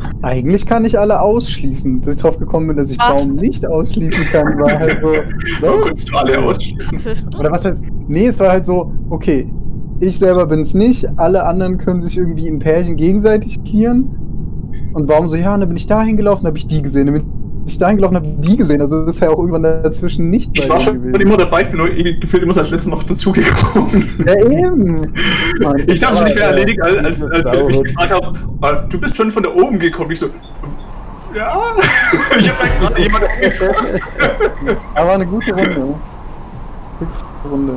eigentlich kann ich alle ausschließen. Bis ich drauf gekommen bin, dass ich Baum nicht ausschließen kann, war halt so. Warum kannst du alle ausschließen? Oder was heißt? Nee, es war halt so, okay, ich selber bin es nicht, alle anderen können sich irgendwie in Pärchen gegenseitig clearen. Und Baum so, ja, und dann bin ich dahin gelaufen, habe ich die gesehen. Dann bin ich dahin gelaufen, habe die gesehen. Also das ist ja auch irgendwann dazwischen nicht bei Ich war schon gewesen. immer dabei, ich bin nur gefühlt immer als letzter noch dazugekommen. Ja, eben. Mann, Ich dachte schon, ich wäre erledigt, als ich mich gefragt habe, du bist schon von da oben gekommen. Ich so, ja. Ich habe gerade jemanden getroffen. Aber eine gute Runde. Gute Runde.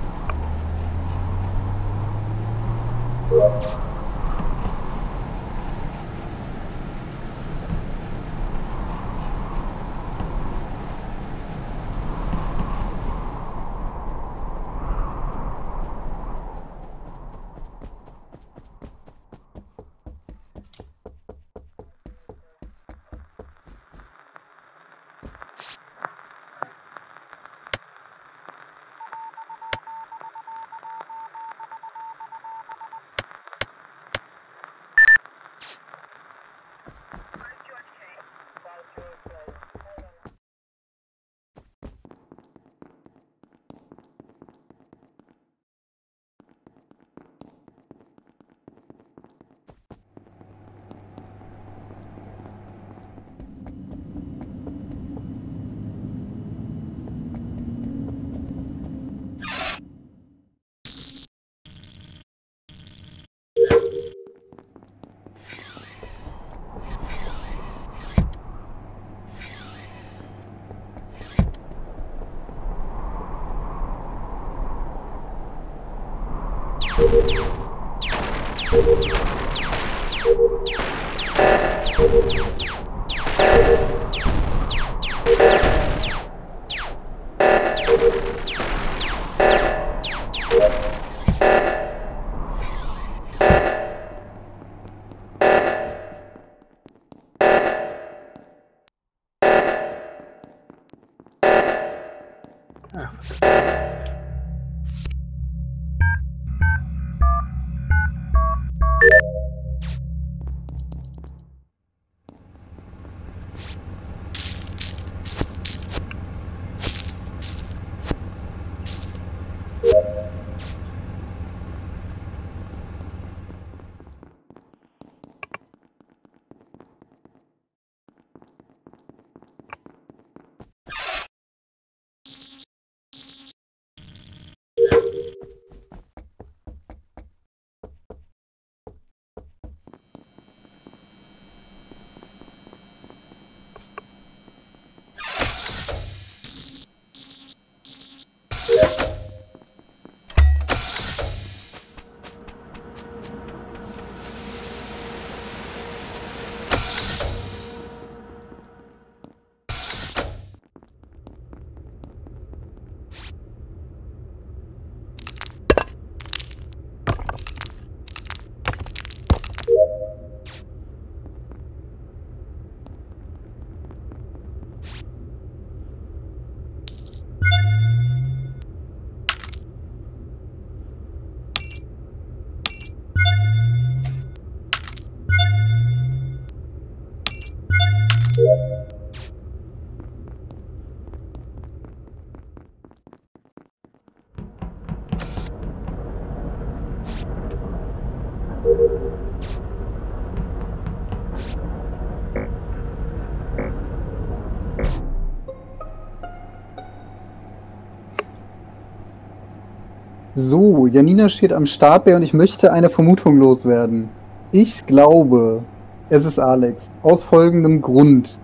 So, Janina steht am Startbär und ich möchte eine Vermutung loswerden. Ich glaube, es ist Alex. Aus folgendem Grund.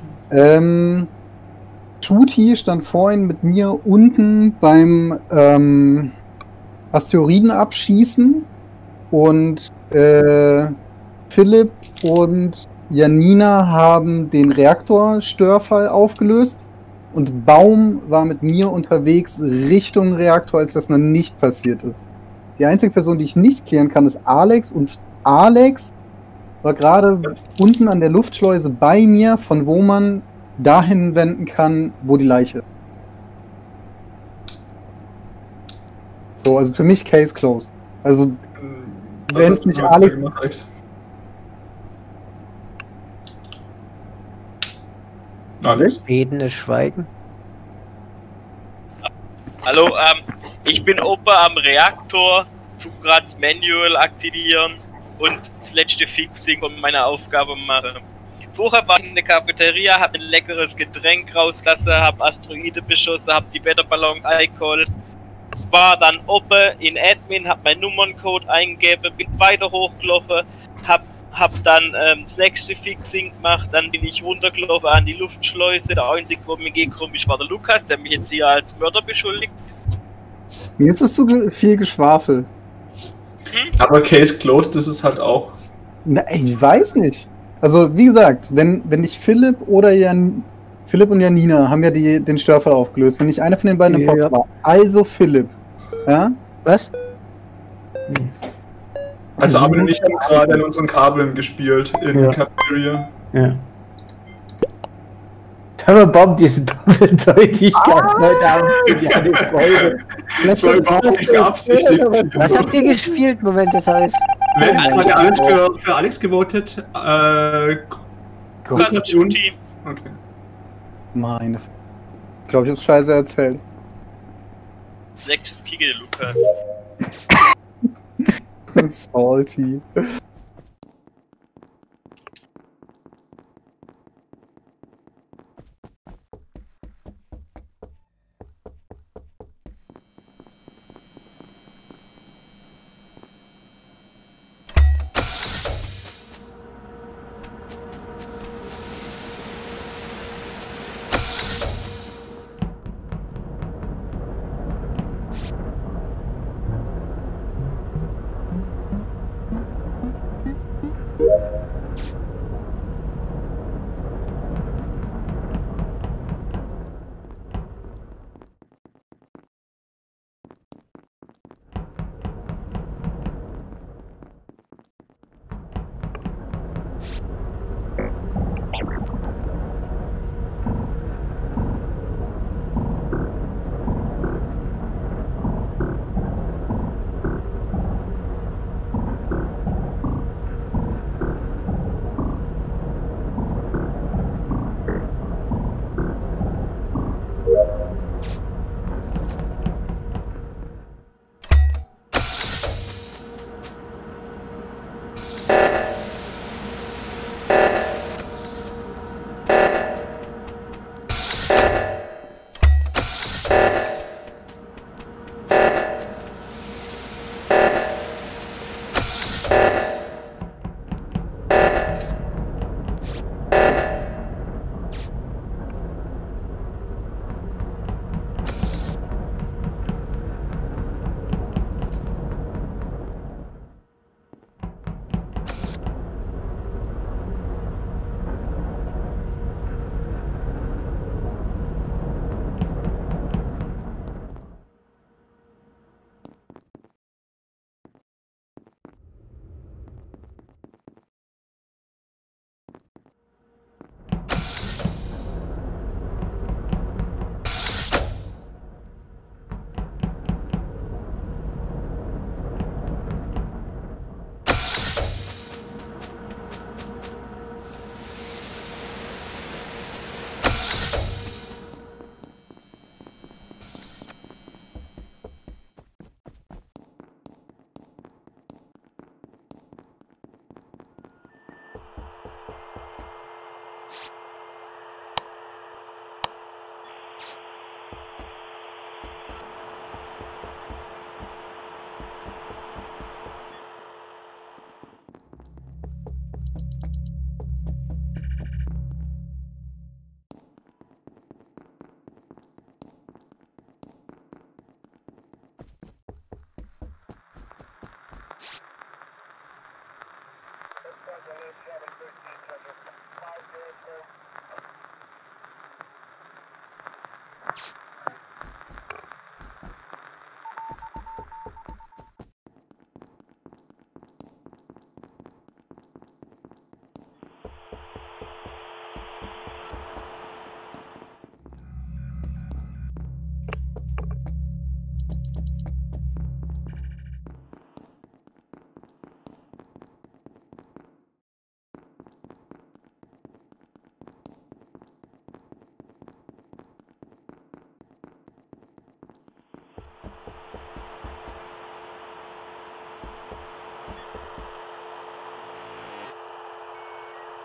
Shooty stand vorhin mit mir unten beim Asteroiden abschießen und Philipp und Janina haben den Reaktorstörfall aufgelöst. Und Baum war mit mir unterwegs Richtung Reaktor, als das noch nicht passiert ist. Die einzige Person, die ich nicht klären kann, ist Alex. Und Alex war gerade unten an der Luftschleuse bei mir, von wo man dahin wenden kann, wo die Leiche ist. So, also für mich Case closed. Also, wenn es nicht Alex... Alex? Reden ist Schweigen. Hallo, ich bin oben am Reaktor, tu gerade das Manual aktivieren und das letzte Fixing von meiner Aufgabe machen. Vorher war ich in der Cafeteria, hab ein leckeres Getränk rausgelassen, hab Asteroide beschossen, hab die Wetterballons eingeholt. War dann oben in Admin, hab meinen Nummerncode eingegeben, bin weiter hochgelaufen, hab dann das nächste Fixing gemacht, dann bin ich runtergelaufen an die Luftschleuse. Der einzige, wo mir gekommen ist, war der Lukas, der mich jetzt hier als Mörder beschuldigt. Mir ist es zu viel Geschwafel. Aber Case Closed ist es halt auch. Na, ich weiß nicht. Also, wie gesagt, wenn nicht Philipp oder Philipp und Janina haben ja den Störfall aufgelöst. Wenn nicht einer von den beiden im Box war, also Philipp. Ja? Was? Also Armin und ich haben gerade an unseren Kabeln gespielt in der Cafeteria. Ja. Bomb, diese Doppeldeutigkeit, Leute, haben ja eine Freude. Das war überhaupt nicht beabsichtigt. Was habt ihr gespielt? Moment, das heißt. Wer ist gerade alles für Alex gewotet? Lukas und Juti. Okay. Meine. Ich glaube, ich hab's scheiße erzählt. Sechstes Kicke, Lukas. Salty.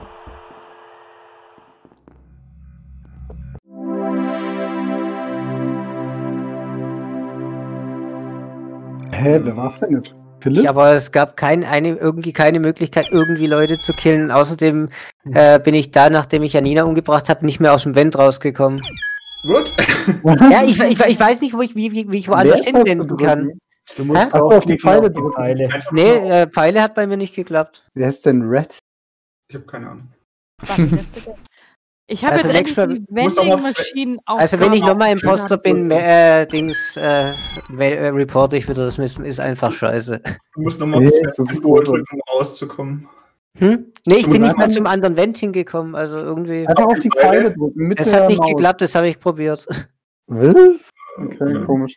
Hä, wer war's denn jetzt? Philipp? Ja, aber es gab irgendwie keine Möglichkeit, irgendwie Leute zu killen. Außerdem bin ich da, nachdem ich Janina umgebracht habe, nicht mehr aus dem Vent rausgekommen. Gut. Ja, ich weiß nicht, wie ich woanders hinwenden kann. Du musst auf die Pfeile drücken. Pfeile. Nee, Pfeile hat bei mir nicht geklappt. Wer ist denn Red? Ich habe keine Ahnung. Ich habe Also jetzt nächstes Mal- endlich die Vending-Maschinen Also wenn ich nochmal aufgebaut. Imposter bin, reporte ich wieder, das ist einfach scheiße. Du musst nochmal Nee, das das ist Symbol gut. drücken, um rauszukommen. Nee, ich bin nicht mal Nein. zum anderen Vent hingekommen, also irgendwie. Einfach auf die Pfeile drücken. Mit Es der hat nicht Maus. geklappt, das habe ich probiert. Was? Okay, komisch.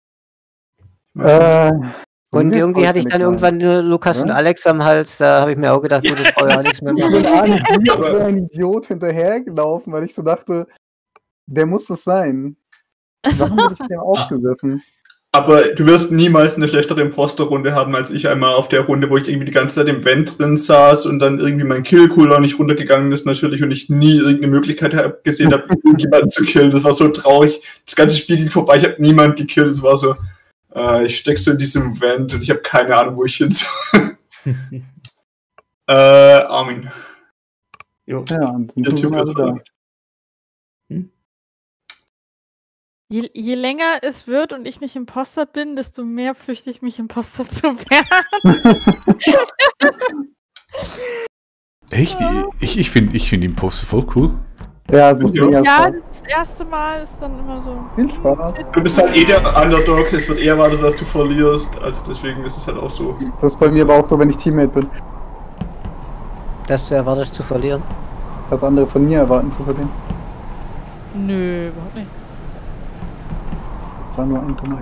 Und irgendwie hatte ich dann irgendwann nur Lukas und Alex am Hals, da habe ich mir auch gedacht, gut, das brauche ich auch nichts mehr Ich machen. bin wie ein Idiot hinterhergelaufen, weil ich so dachte, der muss es sein. Warum bin ich dem aufgesessen? Aber du wirst niemals eine schlechtere Imposter-Runde haben als ich einmal auf der Runde, wo ich irgendwie die ganze Zeit im Vent drin saß und dann irgendwie mein Kill-Cooldown nicht runtergegangen ist natürlich und ich nie irgendeine Möglichkeit gesehen habe, irgendjemanden zu killen. Das war so traurig. Das ganze Spiel ging vorbei, ich habe niemanden gekillt. Es war so, ich steck so in diesem Vent und ich habe keine Ahnung, wo ich hin soll. Armin. Jo. Ja, und Der Typ also wird da. verrückt. Je länger es wird und ich nicht Imposter bin, desto mehr fürchte ich mich, Imposter zu werden. Echt? Ich finde Imposter voll cool. Ja, es macht Ja. mega Ja, Spaß. das erste Mal ist dann immer so. Viel Spaß. Du bist halt der Underdog, es wird eher erwartet, dass du verlierst, also deswegen ist es halt auch so. Das ist bei mir aber auch so, wenn ich Teammate bin. Dass du erwartest zu verlieren. Was andere von mir erwarten zu verlieren. Nö, überhaupt nicht. Das war nur ein dummer.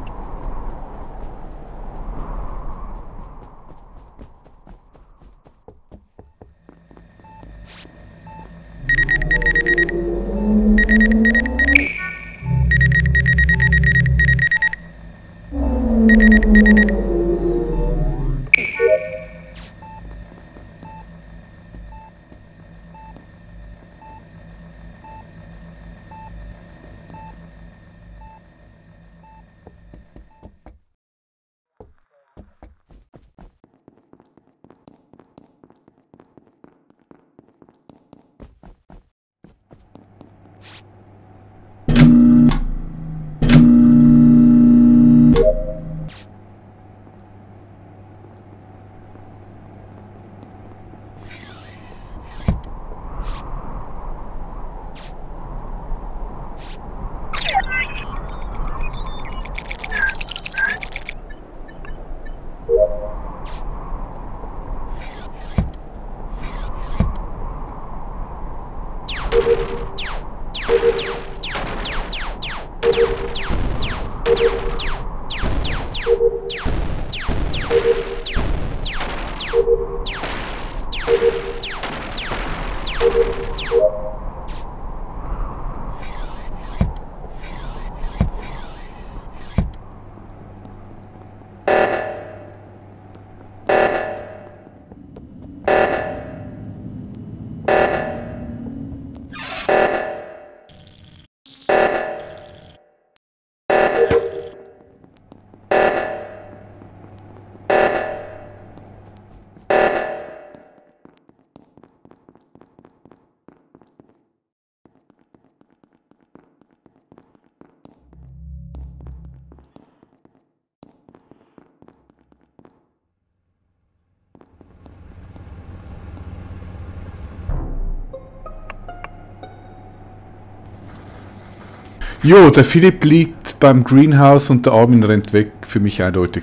Jo, der Philipp liegt beim Greenhouse und der Armin rennt weg. Für mich eindeutig.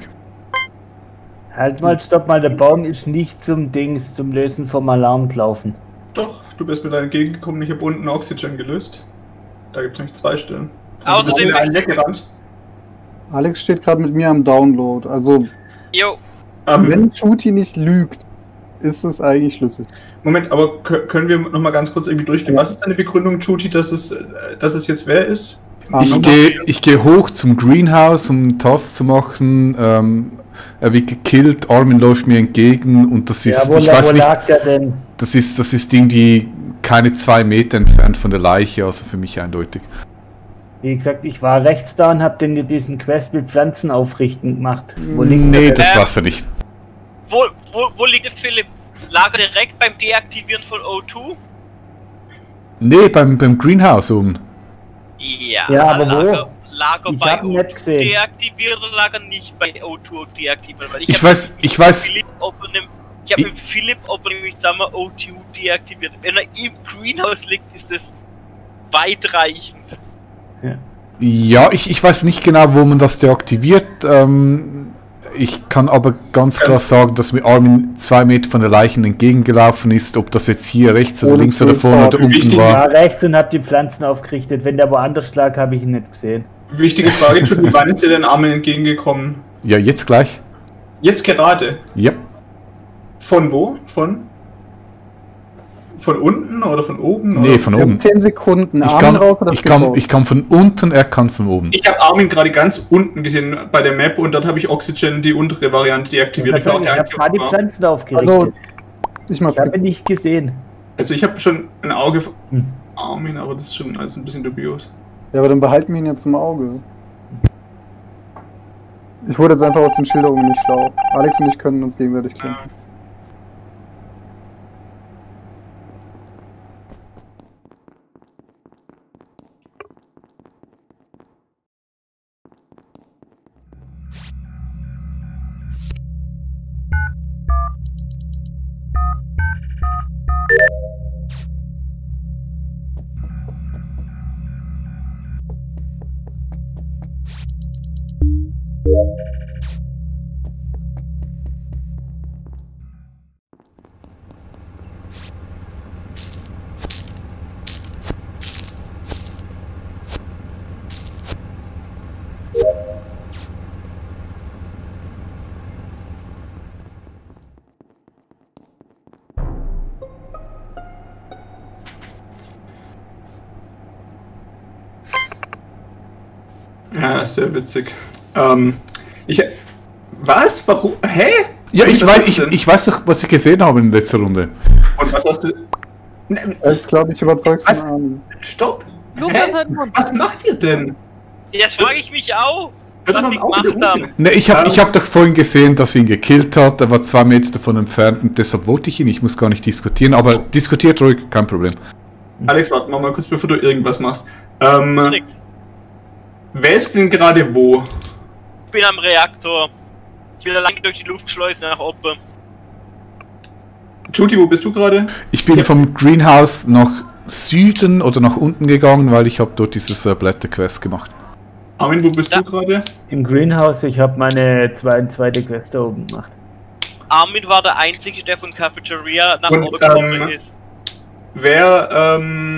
Halt mal, stopp mal, der Baum ist nicht zum Lösen vom Alarm gelaufen. Doch, du bist mir da entgegengekommen, ich habe unten Oxygen gelöst. Da gibt es nämlich 2 Stellen. Außerdem- ist einen weggerannt. Alex steht gerade mit mir am Download. Also, Jo, wenn Shooty nicht lügt, ist es eigentlich schlüssig. Moment, aber können wir noch mal ganz kurz irgendwie durchgehen? Was ist deine Begründung, Juti, dass es jetzt wer ist? Ich gehe hoch zum Greenhouse, um einen Task zu machen. Er wird gekillt, Armin läuft mir entgegen und das ist. Ja, wo lag der denn? Das ist irgendwie keine 2 Meter entfernt von der Leiche, also für mich eindeutig. Wie gesagt, ich war rechts da und hab diesen Quest mit Pflanzen aufrichten gemacht. Wo liegt Nee, der? das war's ja nicht. Wo liegt der Philipp? Lag er direkt beim Deaktivieren von O2? Nee, beim Greenhouse oben. Ja, aber wo? Lag er Ich bei hab ihn nicht O2 gesehen. deaktiviert oder lag er nicht bei O2 deaktiviert? Weil Ich hab weiß- mit ich weiß- Philipp, ob er nämlich sagen wir, O2 deaktiviert. Wenn er im Greenhouse liegt, ist es weitreichend. Ja, ich weiß nicht genau, wo man das deaktiviert. Ich kann aber ganz klar sagen, dass mir Armin 2 Meter von der Leichen entgegengelaufen ist. Ob das jetzt hier rechts oder Ohne links oder vorne oder unten Ich war. war rechts und hab die Pflanzen aufgerichtet. Wenn der woanders lag, habe ich ihn nicht gesehen. Wichtige Frage, Entschuldigung, wann ist dir denn Armin entgegengekommen? Ja, jetzt gleich. Jetzt gerade? Ja. Von wo? Von unten oder von oben? Nee, oder? von Wir haben oben. 10 Sekunden. Ich Armin raus oder ich kann von unten, er kann von oben. Ich habe Armin gerade ganz unten gesehen bei der Map und dort habe ich Oxygen, die untere Variante, deaktiviert. Ich habe gerade die Pflanzen aufgerichtet. Also, ich mach's Ich habe ihn nicht gesehen. Also ich habe schon ein Auge von Hm. Armin, aber das ist schon alles ein bisschen dubios. Ja, aber dann behalten wir ihn jetzt im Auge. Ich wurde jetzt einfach aus den Schilderungen nicht schlau. Alex und ich können uns gegenseitig klären. Ja, sehr witzig. Was? Warum? Hä? Ja, Was ich hast weiß, du denn? ich weiß doch, was ich gesehen habe in letzter Runde. Und was hast du... Er ist, glaube ich, überzeugt Was? von Armin. Stopp! Lukas Hä? hat einen Mund. Was macht ihr denn? Das frage ich mich auch. Hört Was doch die mal auf, gemacht der haben. Uhr. Ne, ich hab doch vorhin gesehen, dass er ihn gekillt hat. Er war 2 Meter davon entfernt und deshalb wollte ich ihn. Ich muss gar nicht diskutieren, aber diskutiert ruhig, kein Problem. Alex, warte mal kurz, bevor du irgendwas machst. Nix. Wer ist denn gerade wo? Ich bin am Reaktor. Ich bin allein durch die Luftschleuse nach oben. Judy, wo bist du gerade? Ich bin vom Greenhouse nach Süden oder nach unten gegangen, weil ich habe dort dieses Blätterquest gemacht. Armin, wo bist Ja. du gerade? Im Greenhouse, ich habe meine zweite Quest da oben gemacht. Armin war der Einzige, der von Cafeteria nach Und, oben gekommen ist. Wer,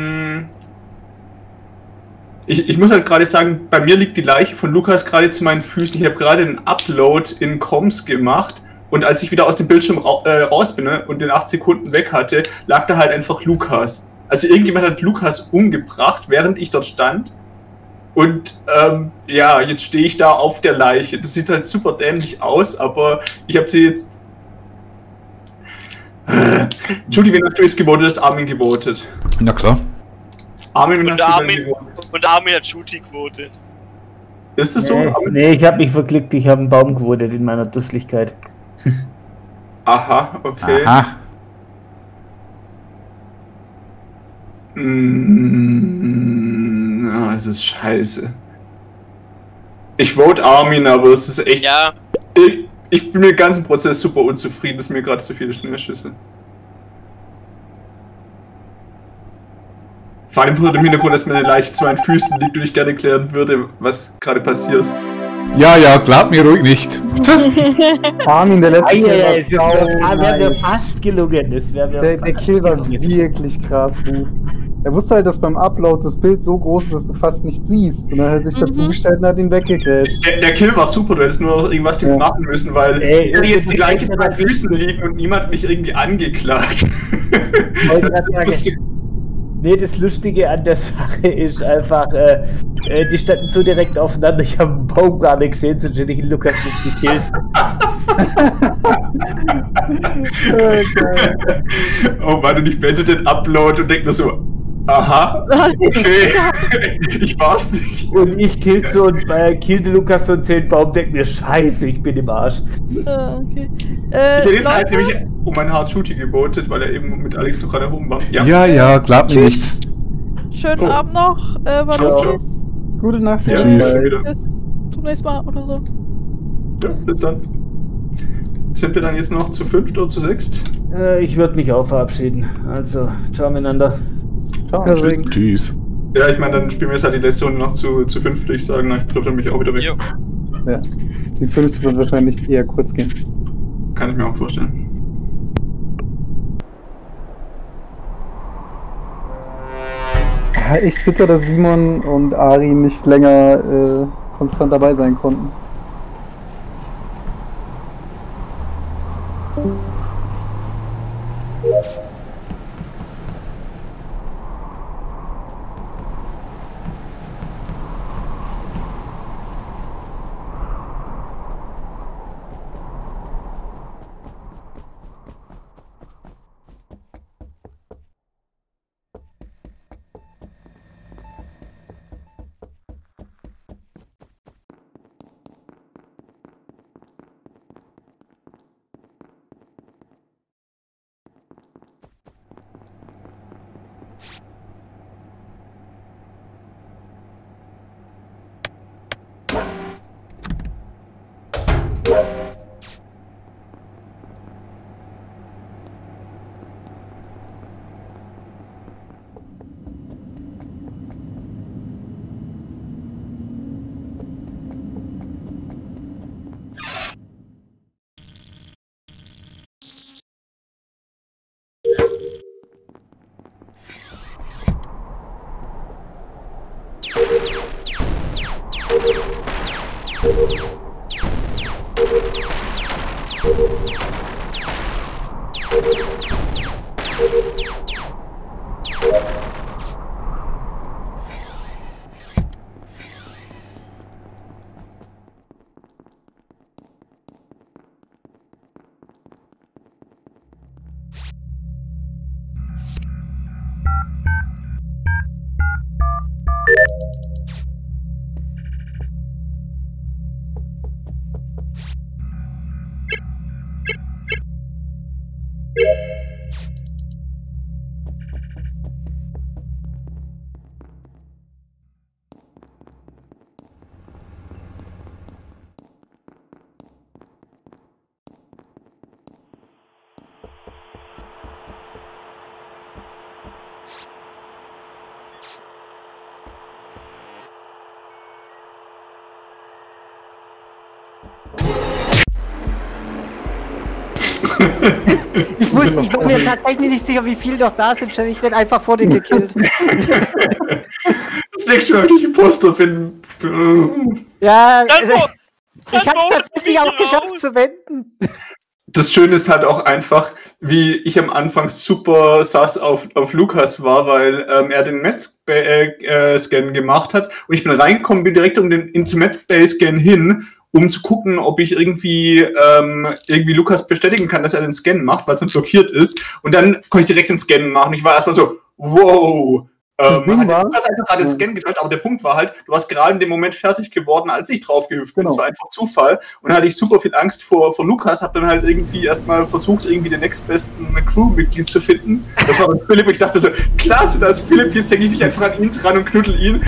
Ich muss halt gerade sagen, bei mir liegt die Leiche von Lukas gerade zu meinen Füßen. Ich habe gerade einen Upload in Comms gemacht und als ich wieder aus dem Bildschirm raus bin, ne, und den 8 Sekunden weg hatte, lag da halt einfach Lukas. Also irgendjemand hat Lukas umgebracht, während ich dort stand. Und ja, jetzt stehe ich da auf der Leiche. Das sieht halt super dämlich aus, aber ich habe sie jetzt... Judy, wen hast du jetzt gewotet? Du hast Armin gewotet. Na klar. Armin, wen Und hast du Armin, denn gewotet? und Armin hat Shooty gewotet. Ist das so? Nee, ich habe mich verklickt, ich habe einen Baum gewotet in meiner Dusseligkeit. Aha, okay. Aha. Das ist scheiße. Ich vote Armin, aber es ist echt... Ja, Ich bin mit dem ganzen Prozess super unzufrieden, es sind mir gerade zu viele Schnellschüsse. Vor allem vor dem Hintergrund, dass meine Leiche zu meinen Füßen liegt und ich gerne klären würde, was gerade passiert. Ja, ja, glaub mir ruhig nicht. Armin, der letzte Kill Wäre war mir nice. fast gelungen. Der Der Kill war wirklich krass gut. Er wusste halt, dass beim Upload das Bild so groß ist, dass du fast nichts siehst. Und dann hat er sich dazugestellt und hat ihn weggekriegt. Der Kill war super, du hättest nur noch irgendwas damit machen müssen, weil Ey, ich hätte jetzt die das Leiche ist zu meinen natürlich- Füßen liegen und niemand hat mich irgendwie angeklagt. Wollte grad sagen. Nee, das Lustige an der Sache ist einfach, die standen so direkt aufeinander, ich habe einen Baum gar nicht gesehen, sonst hätte ich den Lukas nicht gekillt. Oh Mann, und ich beende den Upload und denke mir so, aha, okay, ich war's nicht. Und ich killte Lukas und 10 Baum, denke mir, scheiße, ich bin im Arsch. Okay. Ich hätte jetzt halt nämlich um ein Hard Shooting gebotet, weil er eben mit Alex noch gerade oben war. Ja, glaub mir nichts. Schönen Abend noch. War Ciao. Gute Nacht. Ja, Tschüss. wieder. Zum nächsten Mal oder so. Ja, bis dann. Sind wir dann jetzt noch zu 5 oder zu 6? Ich würde mich auch verabschieden. Also, ciao miteinander. Ciao. Tschüss. Ja, ich meine, dann spielen wir jetzt halt die letzte Runde noch zu 5, würde ich sagen. Ich glaube, dann bin ich auch wieder weg. Jo. Ja. Die 5 wird wahrscheinlich eher kurz gehen. Kann ich mir auch vorstellen. Ja, echt bitter, dass Simon und Ari nicht länger konstant dabei sein konnten. Ich war mir tatsächlich nicht sicher, wie viele noch da sind, stelle ich den einfach vor den gekillt. Das nächste Mal, wenn ich Imposter bin. Ja, Dann ich habe es tatsächlich auch raus. geschafft zu wenden. Das Schöne ist halt auch einfach, wie ich am Anfang super sass auf Lukas war, weil er den Met-Scan gemacht hat und ich bin reingekommen, bin direkt ins Met-Scan hin, um zu gucken, ob ich irgendwie Lukas bestätigen kann, dass er den Scan macht, weil es dann blockiert ist. Und dann konnte ich direkt den Scan machen. Ich war erstmal so, wow. Hat Lukas einfach gerade den Scan gedrückt, aber der Punkt war halt, du warst gerade in dem Moment fertig geworden, als ich draufgehüpft bin. Genau. Das war einfach Zufall. Und dann hatte ich super viel Angst vor Lukas, hab dann halt irgendwie erstmal versucht, irgendwie den nächstbesten Crewmitglied zu finden. Das war dann Philipp, und ich dachte so, klasse, da ist Philipp, jetzt denke ich mich einfach an ihn dran und knuddel ihn.